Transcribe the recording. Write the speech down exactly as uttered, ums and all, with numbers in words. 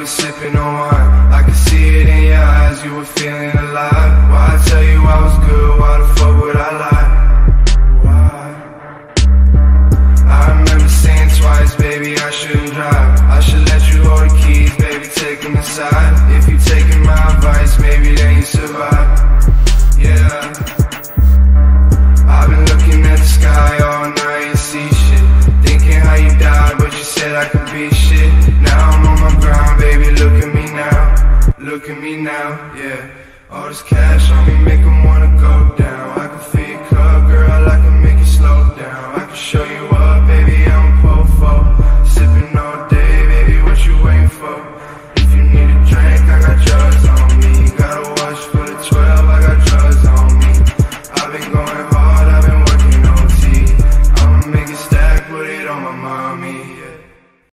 sipping on wine. I could see it in your eyes, you were feeling alive. Why I tell you I was good, why the fuck would I lie? Why? I remember saying twice, baby, I shouldn't drive. I should let you hold the keys, baby, take them inside. If you taking my advice, maybe then you survive. Yeah, I've been looking at the sky all night and see shit, thinking how you died, but you said I could be shit. Now I'm on my grind, baby, look at me now. Look at me now, yeah. All this cash on me make 'em wanna go down. I can feel your cup, girl, I can make it slow down. I can show you up, baby, I'm a po-fo. Sipping all day, baby, what you waiting for? If you need a drink, I got drugs on me. Gotta watch for the twelve, I got drugs on me. I've been going hard, I've been working O T. I'ma make it stack, put it on my mommy, yeah.